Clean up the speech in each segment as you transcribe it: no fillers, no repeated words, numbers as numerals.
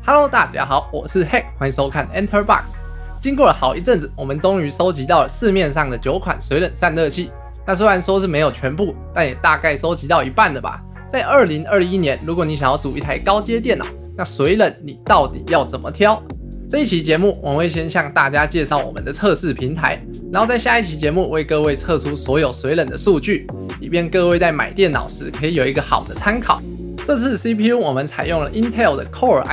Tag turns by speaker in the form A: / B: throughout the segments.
A: Hello， 大家好，我是 Hack， 欢迎收看 Enter Box。经过了好一阵子，我们终于收集到了市面上的9款水冷散热器。那虽然说是没有全部，但也大概收集到一半了吧。在2021年，如果你想要组一台高阶电脑，那水冷你到底要怎么挑？这一期节目我们会先向大家介绍我们的测试平台，然后在下一期节目为各位测出所有水冷的数据，以便各位在买电脑时可以有一个好的参考。这次 CPU 我们采用了 Intel 的 Core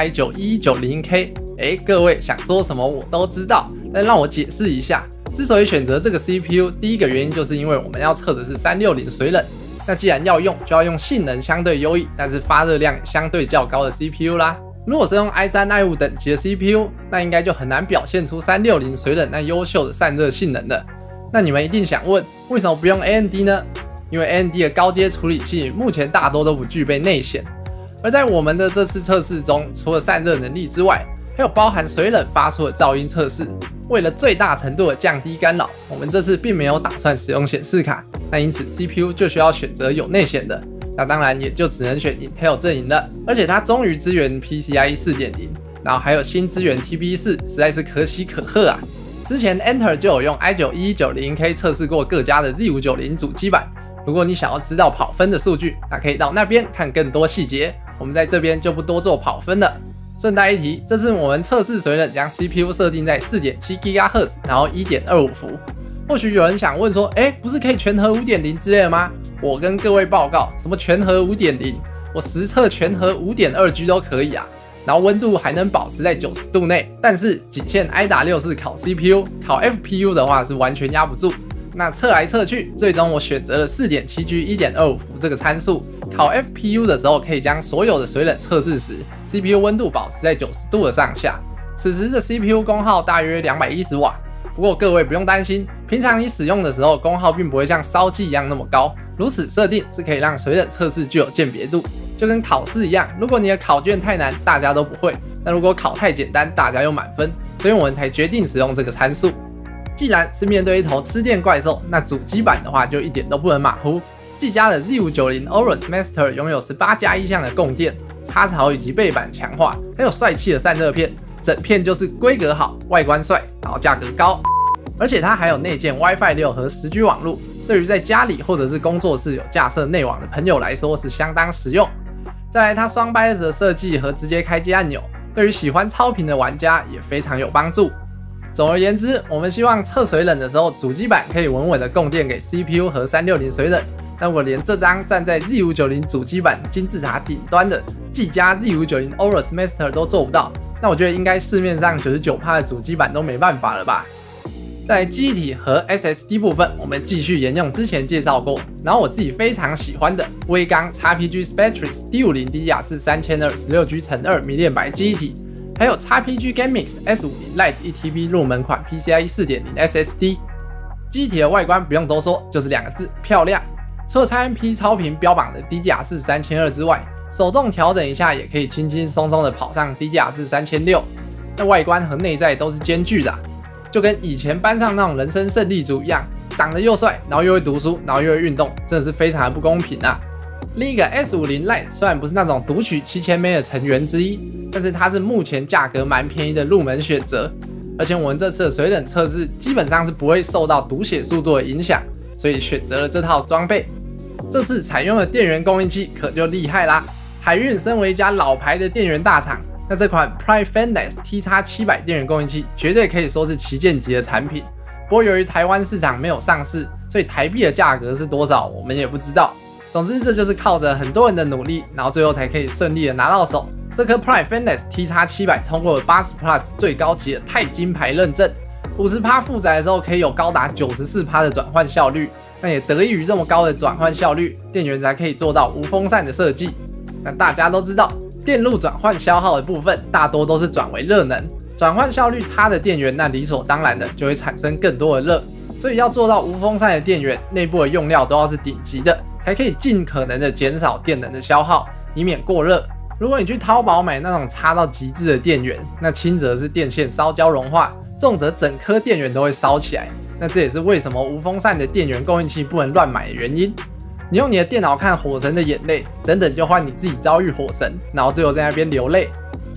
A: i9-1190K。各位想说什么我都知道，但让我解释一下。之所以选择这个 CPU， 第一个原因就是因为我们要测的是360水冷。那既然要用，就要用性能相对优异，但是发热量也相对较高的 CPU 啦。如果是用 i3、i5 等级的 CPU， 那应该就很难表现出360水冷那优秀的散热性能了。那你们一定想问，为什么不用 AMD 呢？因为 AMD 的高阶处理器目前大多都不具备内显，而在我们的这次测试中，除了散热能力之外，还有包含水冷发出的噪音测试。为了最大程度的降低干扰，我们这次并没有打算使用显示卡，那因此 CPU 就需要选择有内显的，那当然也就只能选 Intel 阵营了。而且它终于支援 PCIe 4.0， 然后还有新支援 TB4， 实在是可喜可贺啊！之前 Enter 就有用 i9-1190K 测试过各家的 Z590 主机板。如果你想要知道跑分的数据，那可以到那边看更多细节。我们在这边就不多做跑分了。顺带一提，这次我们测试水冷将 CPU 设定在 4.7 GHz， 然后 1.25 伏。或许有人想问说，不是可以全核 5.0 之类的吗？我跟各位报告，什么全核 5.0， 我实测全核 5.2G 都可以啊。然后温度还能保持在90度内，但是仅限 IDA64 烤 CPU， 烤 FPU 的话是完全压不住。那测来测去，最终我选择了 4.7G 1.25 伏这个参数。烤 FPU 的时候，可以将所有的水冷测试时 ，CPU 温度保持在90度的上下。此时的 CPU 功耗大约210瓦。不过各位不用担心，平常你使用的时候，功耗并不会像烧机一样那么高。如此设定是可以让水冷测试具有鉴别度，就跟考试一样。如果你的考卷太难，大家都不会；那如果考太简单，大家又满分。所以我们才决定使用这个参数。既然是面对一头吃电怪兽，那主机板的话就一点都不能马虎。技嘉的 Z590 Aorus Master 拥有18+1项的供电、插槽以及背板强化，还有帅气的散热片，整片就是规格好、外观帅，然后价格高，而且它还有内建 WiFi 6和10G 网路，对于在家里或者是工作室有架设内网的朋友来说是相当实用。再来，它双 BIOS 的设计和直接开机按钮，对于喜欢超频的玩家也非常有帮助。总而言之，我们希望测水冷的时候，主机板可以稳稳的供电给 CPU 和360水冷。但如果连这张站在 Z590 主机板金字塔顶端的技嘉 Z590 Aorus Master 都做不到，那我觉得应该市面上99%的主机板都没办法了吧。在记忆体和 SSD 部分，我们继续沿用之前介绍过，然后我自己非常喜欢的威刚 XPG Spectrix D50 DDR4 3200 16G×2 迷恋白记忆体。还有 XPG GameMix S50 Lite 1TB 入门款 PCIe 4.0 SSD。机体的外观不用多说，就是2个字：漂亮。除了 XMP 超频标榜的 DDR4 3200之外，手动调整一下也可以轻轻松松的跑上 DDR4 3600。那外观和内在都是兼具的就跟以前班上那种人生胜利组一样，长得又帅，然后又会读书，然后又会运动，真的是非常的不公平啊。另一个 S50 Lite 虽然不是那种独取7000枚的成员之一，但是它是目前价格蛮便宜的入门选择，而且我们这次的水冷测试基本上是不会受到读写速度的影响，所以选择了这套装备。这次采用的电源供应器可就厉害啦！海运身为一家老牌的电源大厂，那这款 Prime Fendex TX700 电源供应器绝对可以说是旗舰级的产品。不过由于台湾市场没有上市，所以台币的价格是多少我们也不知道。总之，这就是靠着很多人的努力，然后最后才可以顺利的拿到手。这颗 Prime Fendex TX700 通过了80 Plus 最高级的钛金牌认证，50% 负载的时候可以有高达94% 的转换效率。那也得益于这么高的转换效率，电源才可以做到无风扇的设计。那大家都知道，电路转换消耗的部分大多都是转为热能，转换效率差的电源，那理所当然的就会产生更多的热。所以要做到无风扇的电源，内部的用料都要是顶级的，才可以尽可能的减少电能的消耗，以免过热。如果你去淘宝买那种差到极致的电源，那轻则是电线烧焦融化，重则整颗电源都会烧起来。那这也是为什么无风扇的电源供应器不能乱买的原因。你用你的电脑看《火神的眼泪》，等等就换你自己遭遇火神，然后最后在那边流泪。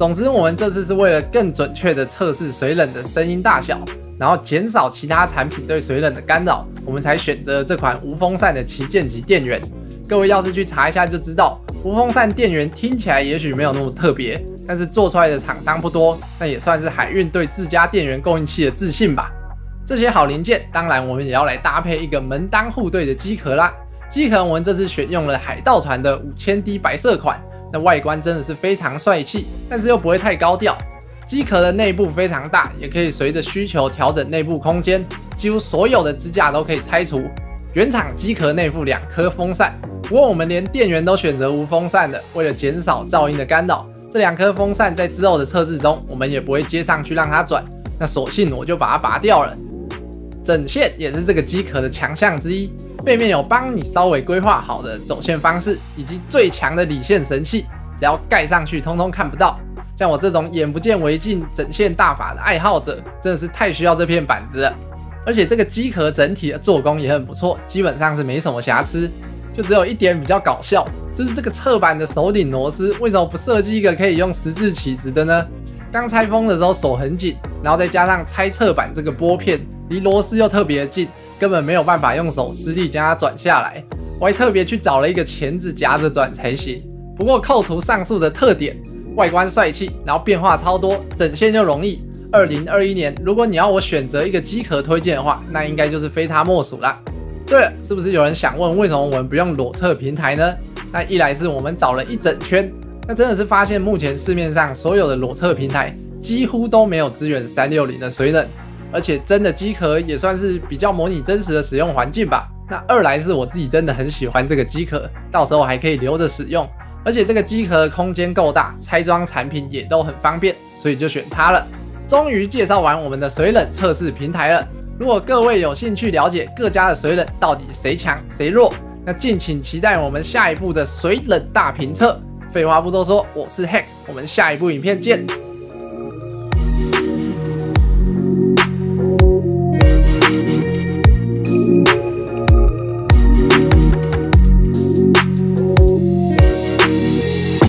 A: 总之，我们这次是为了更准确的测试水冷的声音大小，然后减少其他产品对水冷的干扰，我们才选择这款无风扇的旗舰级电源。各位要是去查一下就知道，无风扇电源听起来也许没有那么特别，但是做出来的厂商不多，那也算是海运对自家电源供应器的自信吧。这些好零件，当然我们也要来搭配一个门当户对的机壳啦。机壳我们这次选用了海盗船的5000D 白色款。那外观真的是非常帅气，但是又不会太高调。机壳的内部非常大，也可以随着需求调整内部空间，几乎所有的支架都可以拆除。原厂机壳内附2颗风扇，不过我们连电源都选择无风扇的，为了减少噪音的干扰，这2颗风扇在之后的测试中，我们也不会接上去让它转，那索性我就把它拔掉了。整线也是这个机壳的强项之一，背面有帮你稍微规划好的走线方式，以及最强的理线神器，只要盖上去通通看不到。像我这种眼不见为净整线大法的爱好者，真的是太需要这片板子了。而且这个机壳整体的做工也很不错，基本上是没什么瑕疵，就只有一点比较搞笑，就是这个侧板的手顶螺丝为什么不设计一个可以用十字起子的呢？刚拆封的时候手很紧，然后再加上拆侧板这个拨片离螺丝又特别近，根本没有办法用手施力将它转下来。我还特别去找了一个钳子夹着转才行。不过扣除上述的特点，外观帅气，然后变化超多，整线又容易。2021年，如果你要我选择一个机壳推荐的话，那应该就是非它莫属啦。对了，是不是有人想问为什么我们不用裸侧平台呢？那一来是我们找了一整圈。那真的是发现目前市面上所有的裸侧平台几乎都没有支援360的水冷，而且真的机壳也算是比较模拟真实的使用环境吧。那二来是我自己真的很喜欢这个机壳，到时候还可以留着使用，而且这个机壳的空间够大，拆装产品也都很方便，所以就选它了。终于介绍完我们的水冷测试平台了。如果各位有兴趣了解各家的水冷到底谁强谁弱，那敬请期待我们下一步的水冷大评测。废话不多说，我是 Hack， 我们下一部影片见。